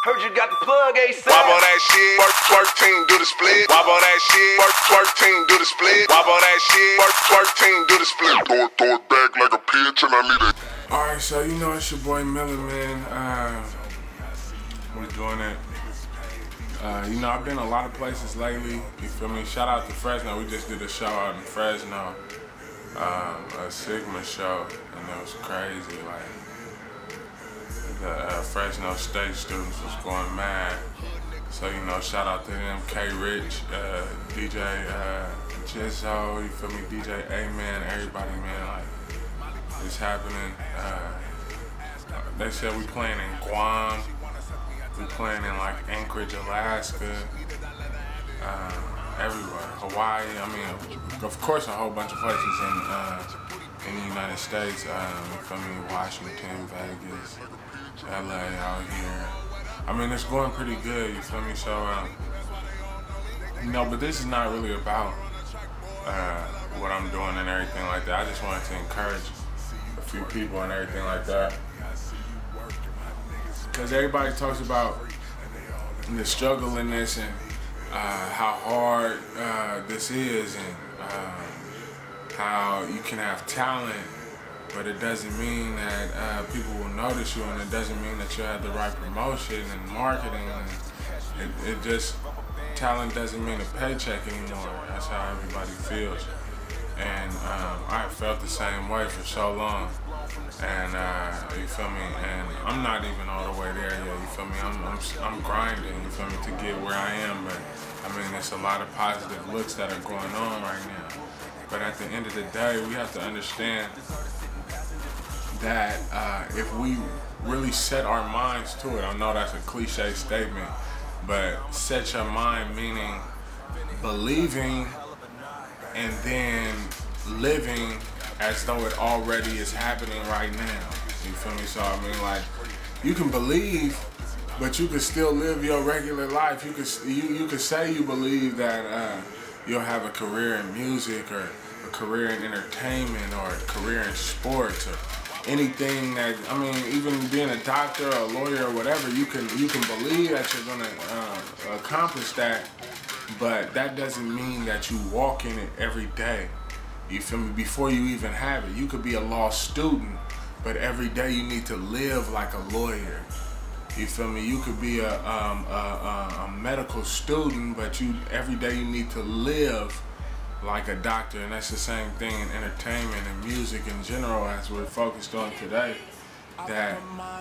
Heard you got the plug, ASAP. Wobble that shit, twerk team, do the split. Wobble that shit, twerk team, do the split. Wobble that shit, twerk team, do the split. Throw it back like a pitch and I need it. Alright, so you know it's your boy Miller, man. We're doing it. You know, I've been a lot of places lately, you feel me? Shout out to Fresno. We just did a show out in Fresno, a Sigma show, and it was crazy. Like, the Fresno State students was going mad. So, you know, shout out to them, K-Rich, DJ Jizzo, you feel me, DJ A-Man, everybody, man, like, it's happening. They said we playing in Guam, we playing in like Anchorage, Alaska, everywhere, Hawaii, I mean, of course a whole bunch of places in the United States, you feel me, Washington, Vegas, LA out here. I mean, it's going pretty good, you feel me? So, you know, but this is not really about what I'm doing and everything like that. I just wanted to encourage a few people and everything like that. Because everybody talks about the struggle in this and how hard this is and how you can have talent, but it doesn't mean that people will notice you, and it doesn't mean that you have the right promotion and marketing. And it just, talent doesn't mean a paycheck anymore. That's how everybody feels. And I felt the same way for so long. And you feel me? And I'm not even all the way there yet. You feel me? I'm grinding. You feel me? To get where I am. But I mean, there's a lot of positive looks that are going on right now. But at the end of the day, we have to understand that if we really set our minds to it, I know that's a cliche statement, but set your mind meaning believing and then living as though it already is happening right now. You feel me? So I mean, like, you can believe, but you can still live your regular life. You could say you believe that you'll have a career in music or a career in entertainment or a career in sports or anything that, I mean, even being a doctor or a lawyer or whatever, you can believe that you're gonna accomplish that, but that doesn't mean that you walk in it every day. You feel me? Before you even have it, you could be a law student, but every day you need to live like a lawyer. You feel me? You could be a medical student, but every day you need to live like a doctor, and that's the same thing in entertainment and music in general, as we're focused on today. That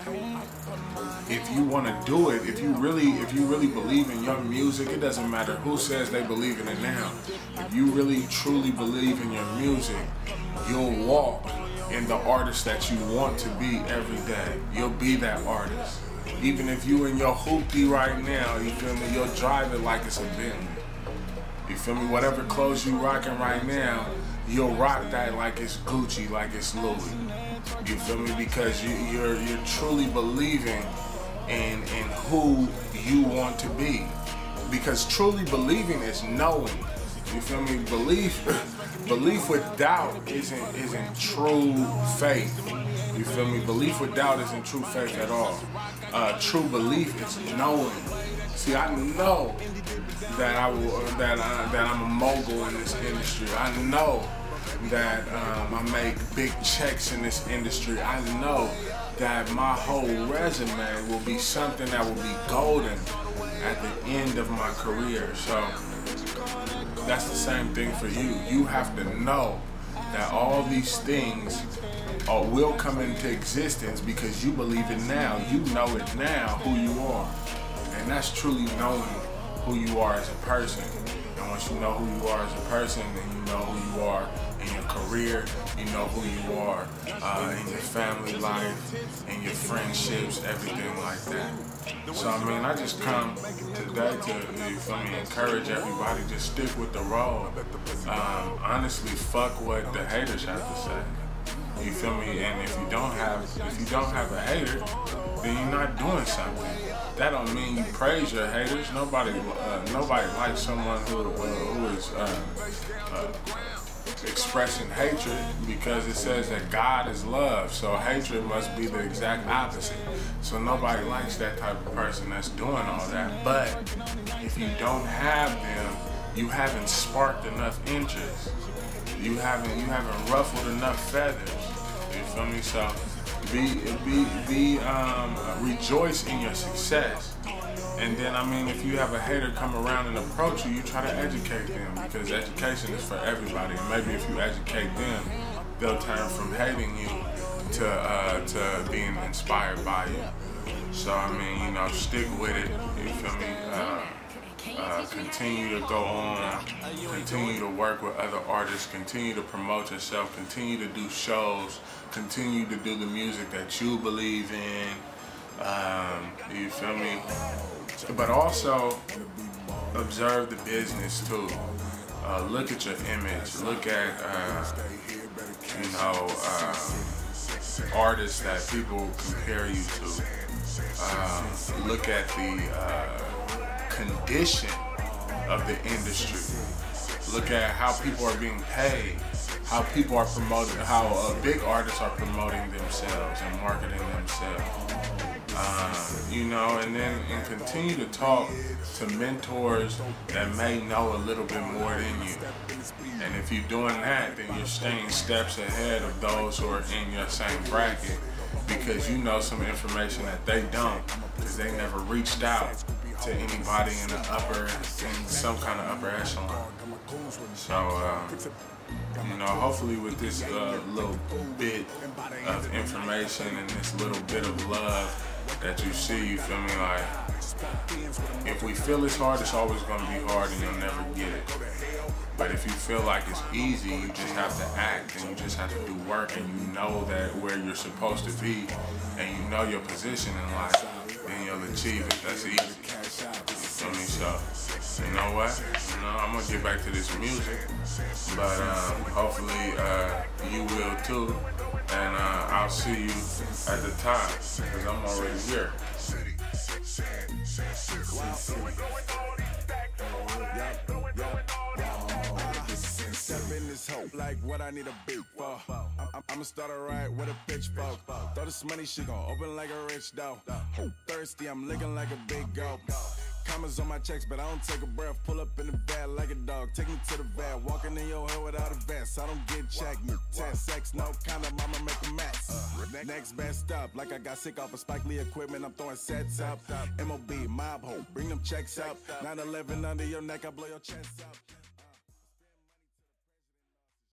if you want to do it, if you really believe in your music, it doesn't matter who says they believe in it now. If you really truly believe in your music, you'll walk in the artist that you want to be every day. You'll be that artist. Even if you in your hoopty right now, you feel me, you'll drive it like it's a Bentley. You feel me? Whatever clothes you rocking right now, you'll rock that like it's Gucci, like it's Louis. You feel me? Because you're truly believing in who you want to be. Because truly believing is knowing. You feel me? Belief with doubt isn't true faith. You feel me? Belief with doubt isn't true faith at all. True belief is knowing. See, I know that I'm a mogul in this industry. I know that I make big checks in this industry. I know that my whole resume will be something that will be golden at the end of my career. So that's the same thing for you. You have to know that all these things will come into existence because you believe it now. You know it now, who you are. And that's truly knowing who you are as a person. And once you know who you are as a person, then you know who you are in your career, you know who you are in your family life, in your friendships, everything like that. So I mean, I just come today to, you feel me, encourage everybody to stick with the road. Honestly, fuck what the haters have to say. You feel me? And if you don't have a hater, then you're not doing something. That don't mean you praise your haters. Nobody likes someone who is expressing hatred because it says that God is love. So hatred must be the exact opposite. So nobody likes that type of person that's doing all that. But if you don't have them, you haven't sparked enough interest. You haven't ruffled enough feathers. You feel me? So rejoice in your success. And then, I mean, if you have a hater come around and approach you, you try to educate them, because education is for everybody. And maybe if you educate them, they'll turn from hating you to being inspired by you. So, I mean, you know, stick with it. You feel me? Continue to go on, continue to work with other artists, continue to promote yourself, continue to do shows, continue to do the music that you believe in, you feel me? But also observe the business too. Look at your image, look at, you know, artists that people compare you to. Look at the condition of the industry. Look at how people are being paid, how people are promoting, how big artists are promoting themselves and marketing themselves. You know, and continue to talk to mentors that may know a little bit more than you. And if you're doing that, then you're staying steps ahead of those who are in your same bracket, because you know some information that they don't, because they never reached out to anybody in some kind of upper echelon. So, you know, hopefully with this little bit of information and this little bit of love that you see, you feel me, like, if we feel it's hard, it's always going to be hard and you'll never get it. But if you feel like it's easy, you just have to act and you just have to do work, and you know that where you're supposed to be and you know your position in life, then you'll achieve it. That's easy. You feel me? So, you know what? You know, I'm going to get back to this music, but hopefully you will too. And I'll see you at the top, because I'm already here. Step in this hoe, like what I need a beat for. I'ma start a riot with a pitchfork. Throw this money, shit gon' open like a rich dog. Thirsty, I'm licking like a big gulp. Commas on my checks, but I don't take a breath. Pull up in the vat like a dog, take me to the vat. Walking in your head without a vest, I don't get checked. 10 sex, no condom, I'ma make a mess. Next best up, like I got sick off of Spike Lee equipment, I'm throwing sets up. MOB, mob hoe, bring them checks up. 9/11 under your neck, I blow your chest up.